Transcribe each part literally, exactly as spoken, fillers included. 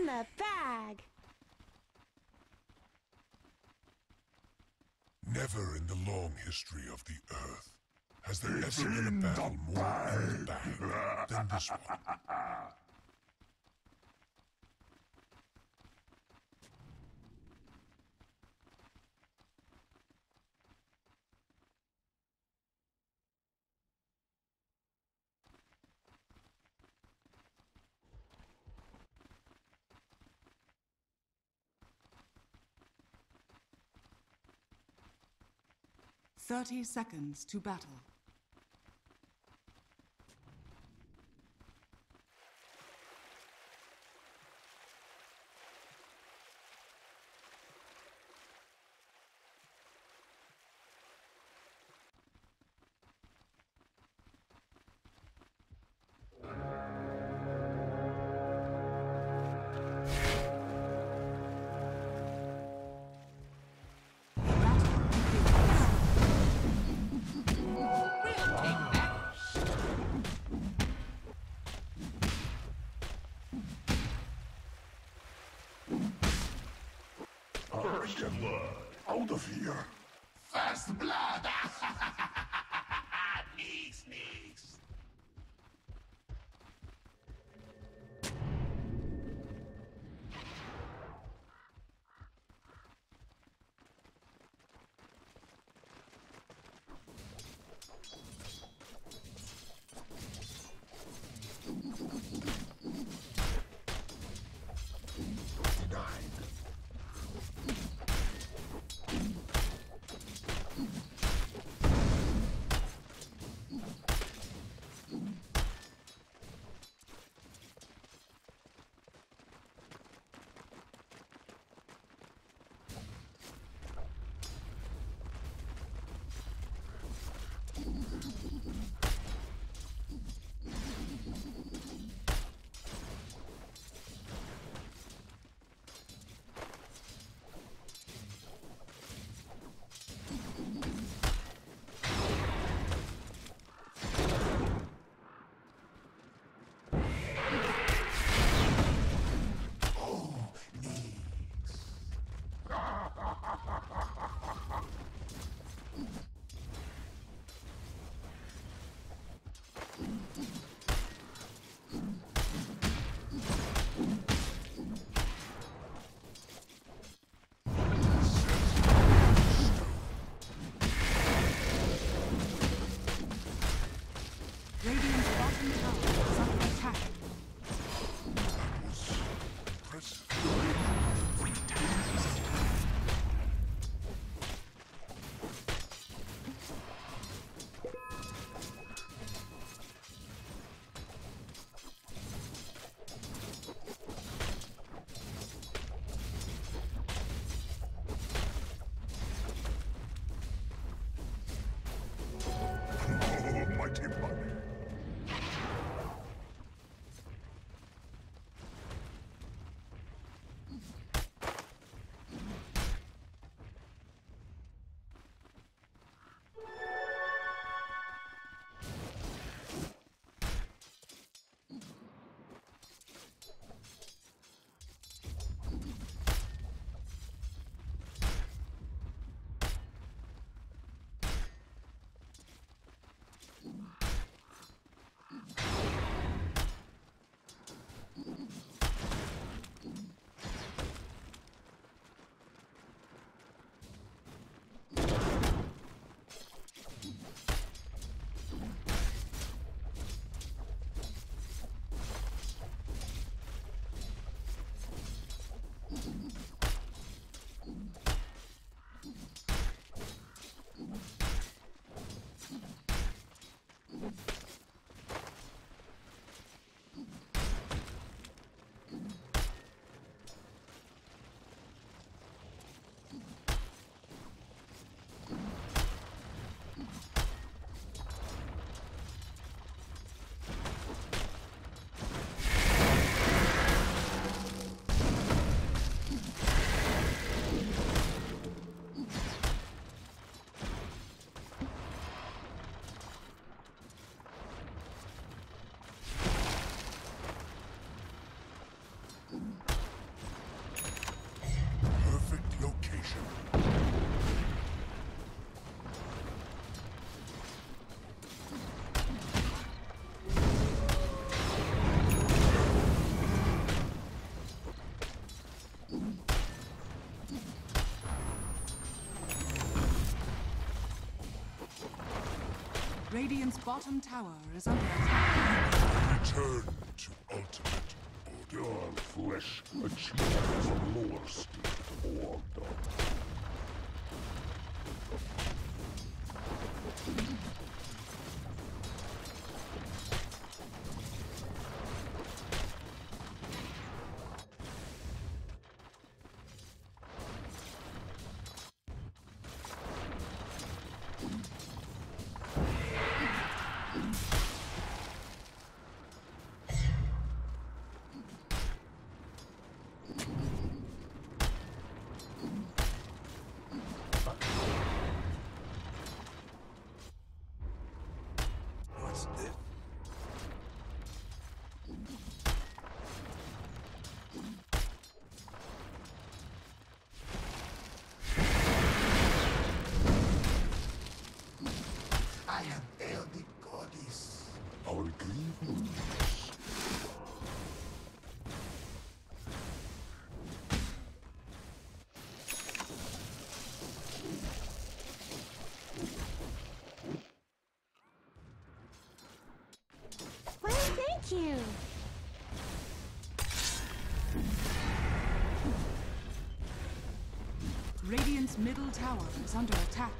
the bag. Never in the long history of the Earth has there ever been a battle more in the bag than this one. Thirty seconds to battle. First blood, out of here. First blood! Neeks, neeks. Radiant's bottom tower is under attack. Return to ultimate order. Your flesh achieves a lower state of order. I have failed the goddess. Our grievance. Why, thank you. Radiant's middle tower is under attack.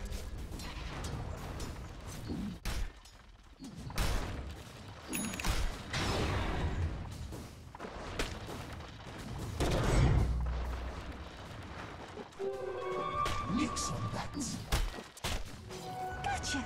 Nix on that. Gotcha.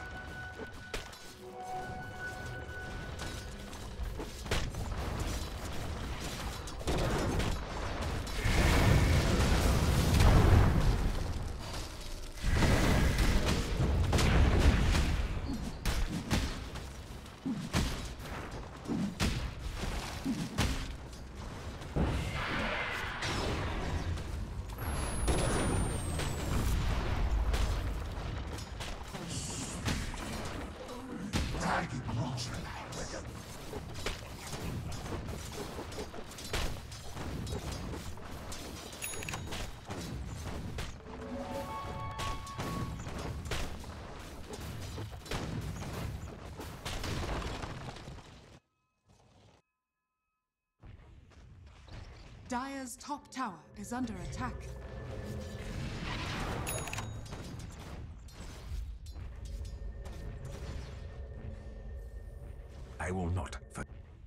Target neutralized. Dire's top tower is under attack. I will not. For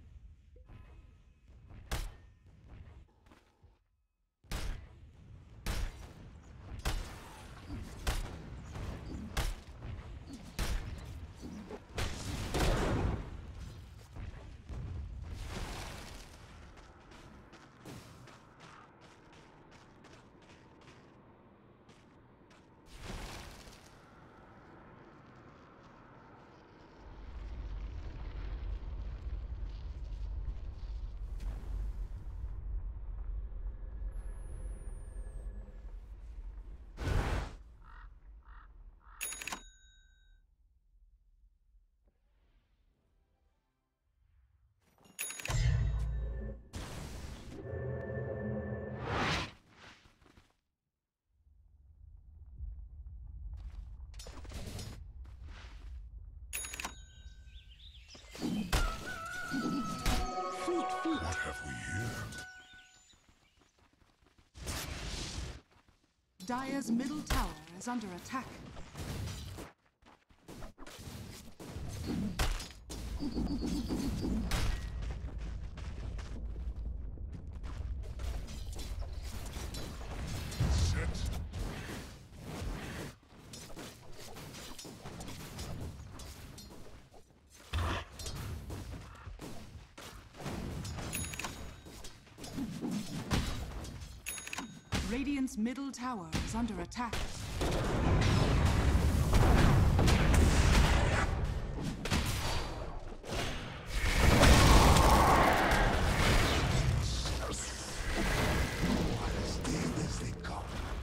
Fleet feet. What have we here? Dire's middle tower is under attack. Set. Radiant's middle tower is under attack. As dead as they come.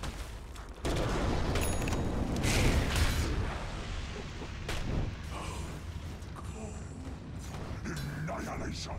Annihilation.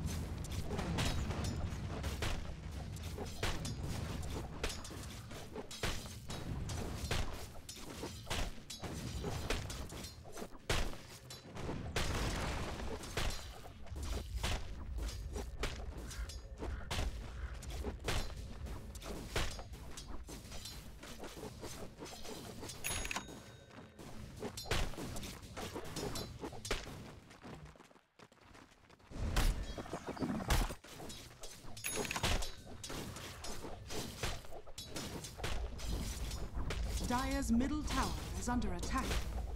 Dire's middle tower is under attack.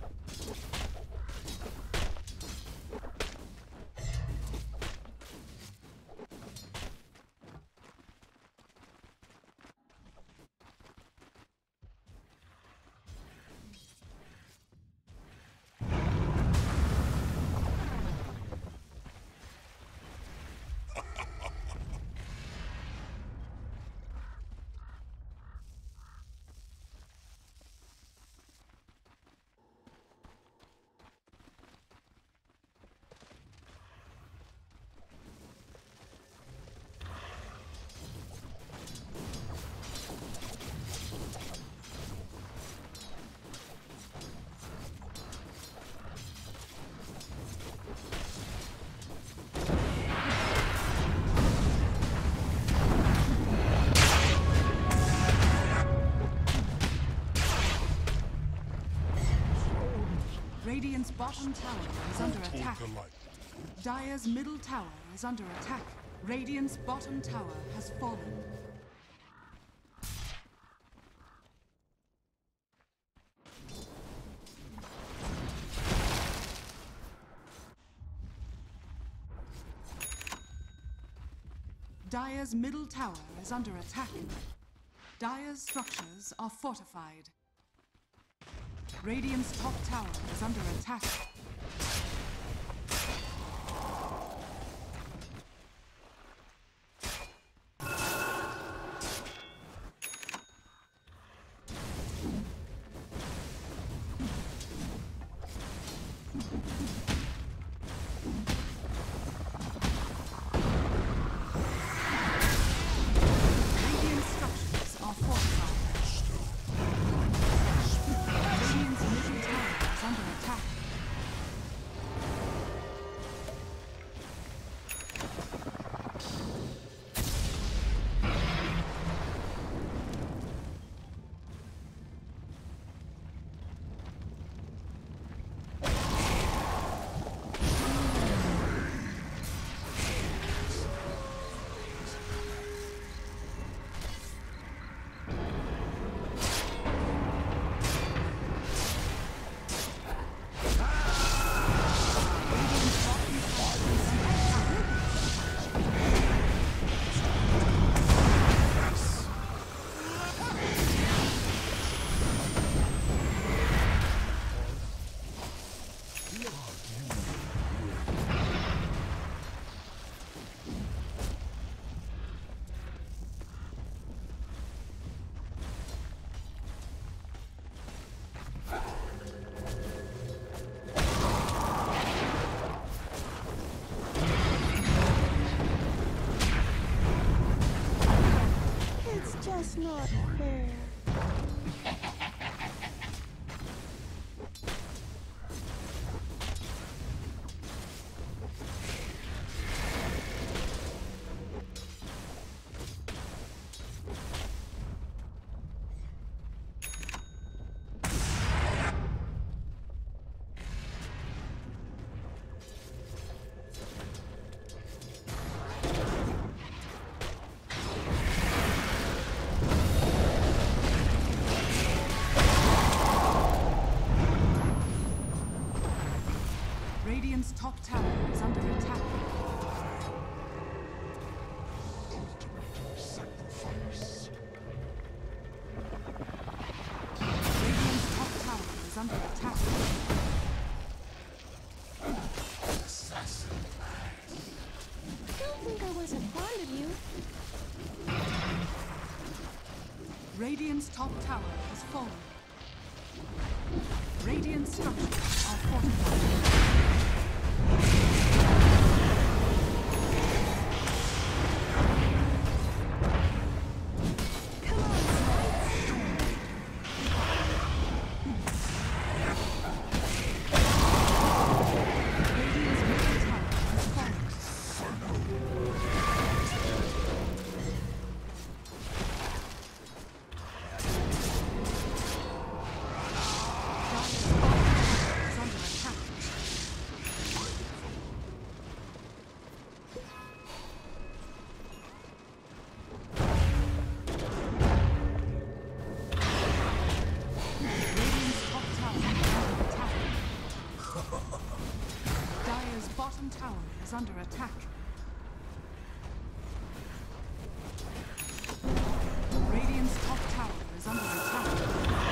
Radiant's bottom tower is under attack. Dire's middle tower is under attack. Radiant's bottom tower has fallen. Dire's middle tower is under attack. Dire's structures are fortified. Radiant's top tower is under attack. Radiant structures are fortified. Radiant's middle tower is under attack. It's just not fair. Radiant's top tower is under attack. Ultimate sacrifice. Radiant's top tower is under attack. Assassin. Don't think I wasn't fond of you. Radiant's top tower has fallen. Radiant structures are fortified. Come on, Smite. Radiant's middle tower has fallen. Dire's bottom tower is under attack. is under attack. Radiant's top tower is under attack.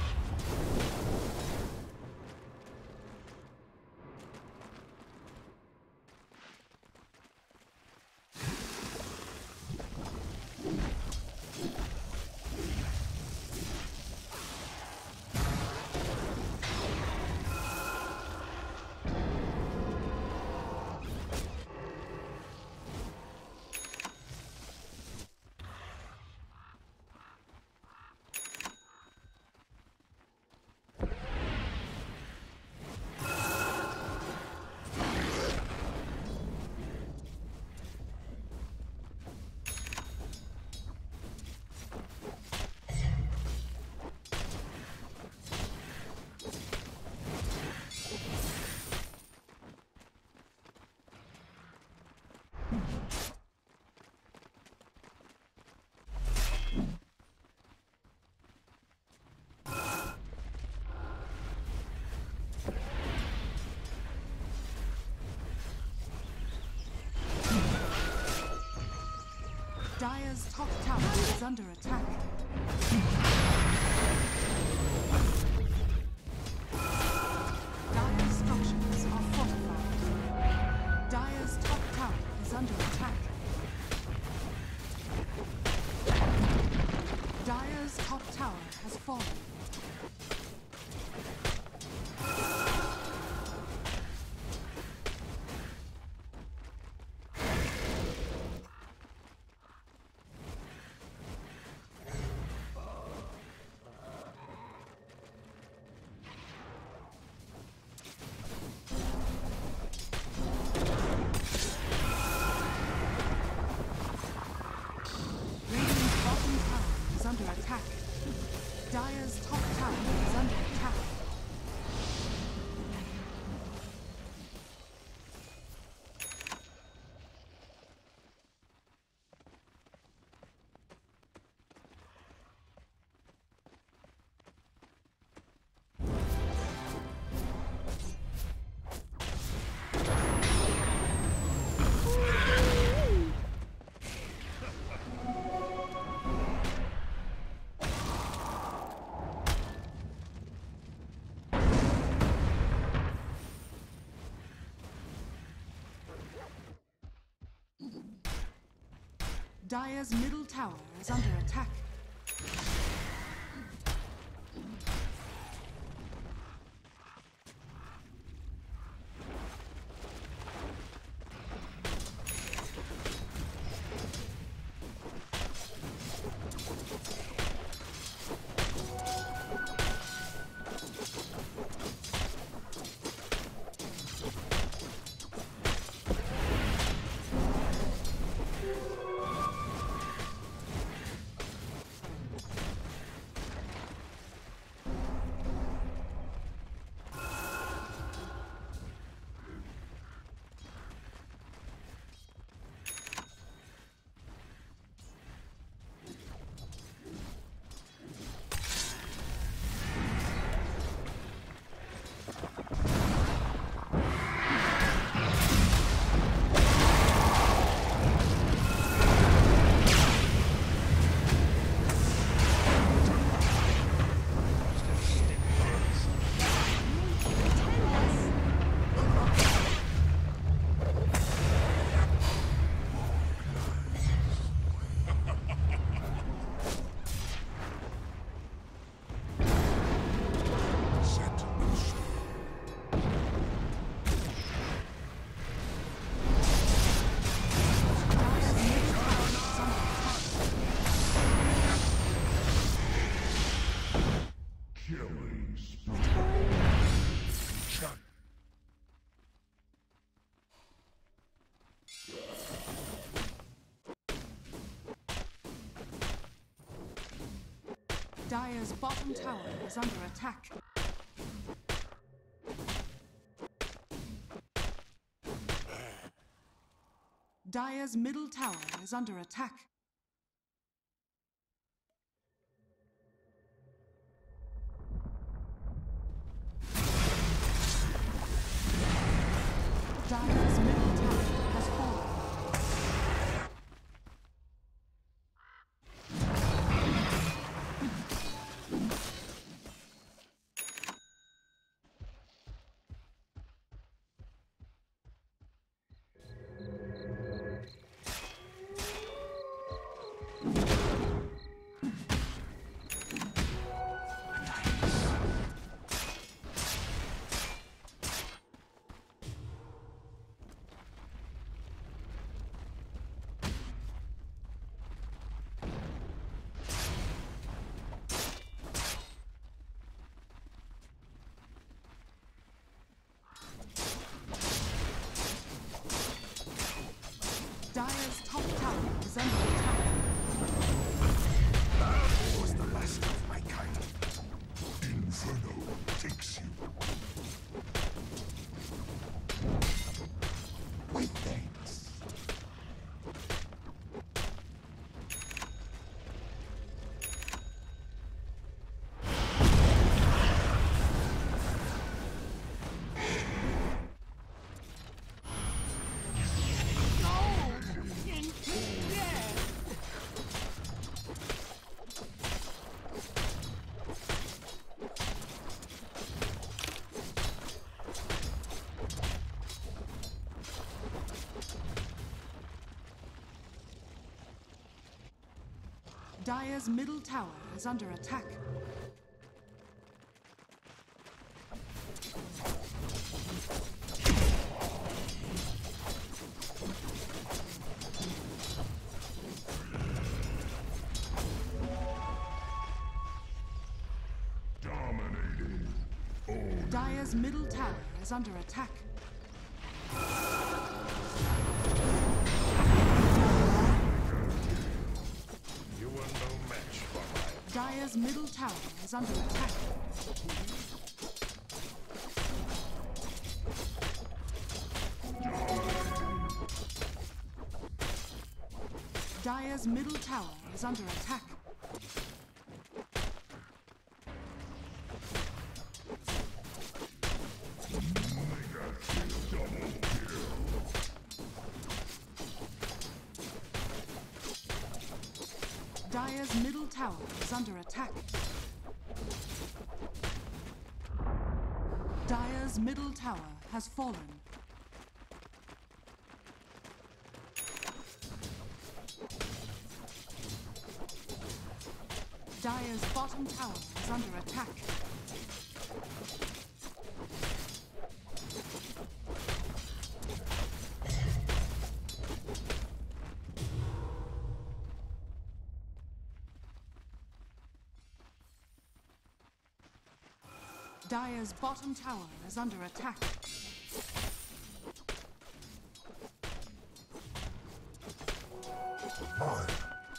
Dire's top tower is under attack. Dire's structures are fortified. Dire's top tower is under attack. Dire's top tower has fallen. Under attack. Dire's top tower is under attack. Dire's middle tower is under attack. Dire's bottom tower is under attack. Dire's middle tower is under attack. Dire's middle tower Dire's middle tower is under attack. Dominating. Oh, Dire's middle tower is under attack. you are no match for my Dire's middle tower is under attack. Dire's middle tower is under attack. Dire's middle tower is under attack. Dire's middle tower has fallen. Dire's bottom tower is under attack. Dire's bottom tower is under attack. Mine.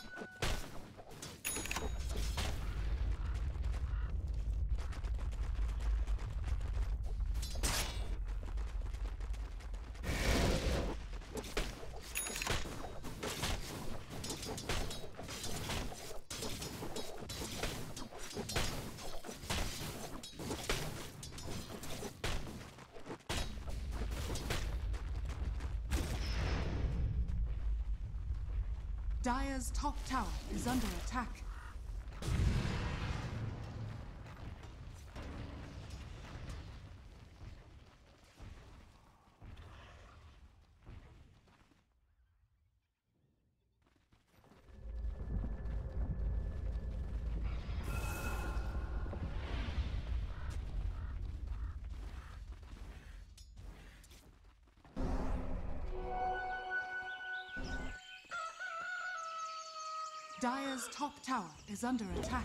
Dire's top tower is under attack. Dire's top tower is under attack.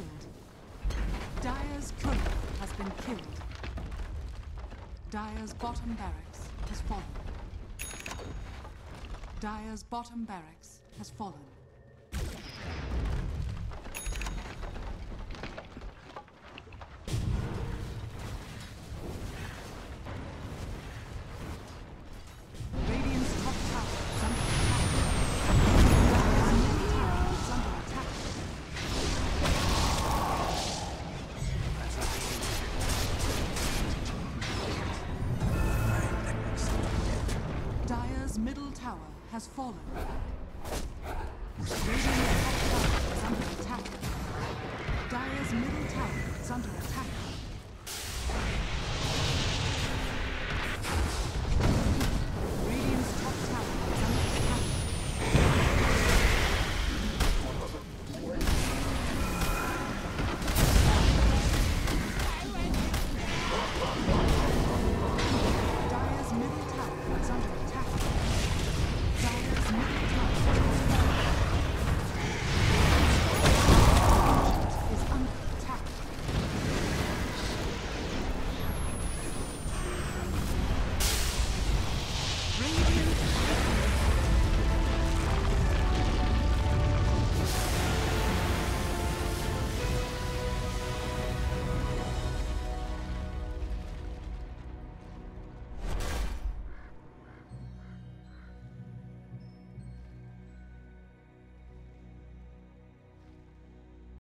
killed. Dire's courier has been killed. Dire's bottom barracks has fallen. Dire's bottom barracks has fallen. Radiant's top tower is under attack. Dire's middle tower is under attack. Dire's middle tower has fallen. Radiant's top tower is under attack. Dire's middle tower is under attack.